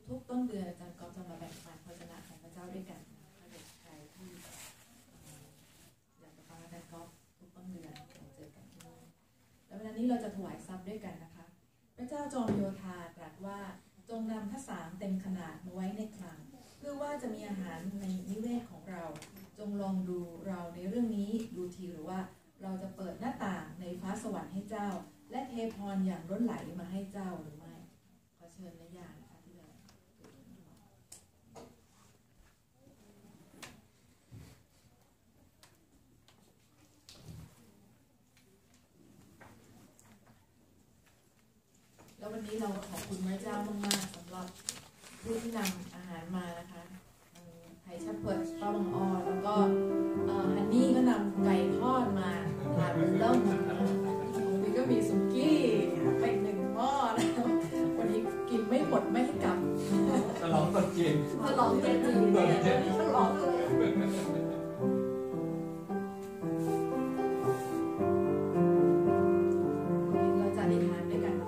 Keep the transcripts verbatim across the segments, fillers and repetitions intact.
ทุกต้นเดือนอาจารย์ก็จะมาแบ่งปันพระวจนะของพระเจ้าด้วยกันถ้าเด็กใครที่อยากจะฟังอาจารย์ก็ทุกต้นเดือนเราเจอกันที่นี่แล้ววันนี้เราจะถวายทรัพย์ด้วยกันนะคะพระเจ้าจอมโยธาตรัสว่าจงนำข้าวสารเต็มขนาดมาไว้ในคลังเพื่อว่าจะมีอาหารในนิเวศของเราจงลองดูเราในเรื่องนี้ดูทีหรือว่าเราจะเปิดหน้าต่างในฟ้าสวรรค์ให้เจ้าและเทพรอย่างล้นไหลมาให้เจ้าหรือไม่ขอเชิญนายานะคะที่เราแล้ววันนี้เราขอบคุณพระเจ้ามากๆสำหรับผู้ที่นำอาหารมานะคะไทยชัพเพิร์ดป้าบังออนแล้วก็ฮันนี่ก็นำไก่ทอดมาทานเริ่มวันนี้ก็มีสุกี้ไปหนึ่งหม้อแล้ววันนี้กินไม่หมดไม่ให้กลับฉลองตอนเย็นฉลองเย็นจีนเนี่ยฉลองเลยเราจะอธิษฐานด้วยกัน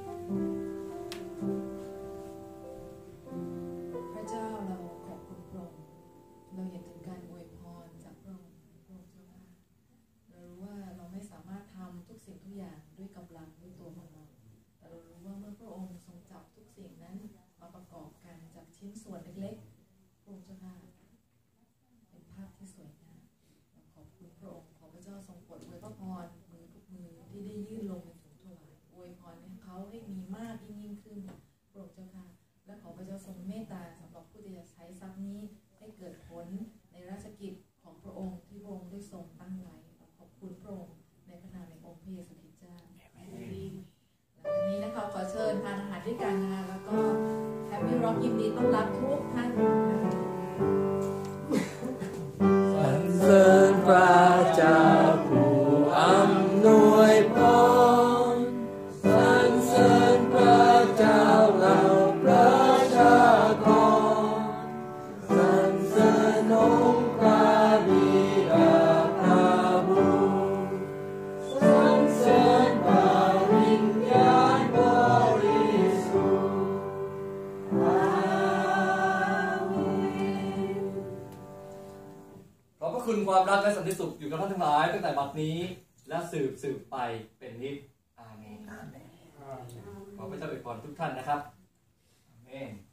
พระเจ้าเราขอบคุณพระองค์เราเห็นถึงการอวยพรจากพระองค์พระองค์เจ้าค่ะเรารู้ว่าเราไม่สามารถทำทุกสิ่งทุกอย่างด้วยกำลังด้วยตัวของเราแต่เรารู้ว่าเมื่อพระองค์ทรงจับทุกสิ่งนั้นมาประกอบกันจากชิ้นส่วนเล็กๆพระองค์เจ้าค่ะเป็นภาพที่สวยงามเราขอบคุณพระองค์ขอพระเจ้าทรงโปรดอวยพระพรมือทุกมือที่ได้ยื่นลงในถุงถวายอวยพรให้เขาให้มีมากยิ่งยิ่งขึ้นพระองค์เจ้าค่ะและขอพระเจ้าทรงเมตตาสำหรับผู้ที่จะใช้ทรัพย์นี้ให้เกิดผลในราชกิจของพระองค์ที่พระองค์ได้ทรงตั้งไว้ขอบคุณพระองค์ในพระนามในองค์พระเยซูคริสต์เจ้าวันนี้นะคะขอเชิญทานอาหารด้วยกันนะคะแล้วก็แฮปปี้ร็อกยินดีต้อนรับทุกท่านสรรเสริญพระเจ้าผู้อำนวยพรสรรเสริญพระเจ้าเราประชากรสรรเสริญองค์พระบิดาพระบุตรสรรเสริญพระวิญญาณบริสุทธิ์อาเมนขอบพระคุณความรักและสันติสุขอยู่กับท่านทั้งหลายตั้งแต่บัดนี้และสืบสืบไปเป็นนิจอาเมนขอพระเจ้าอวยพรทุกท่านนะครับอาเมน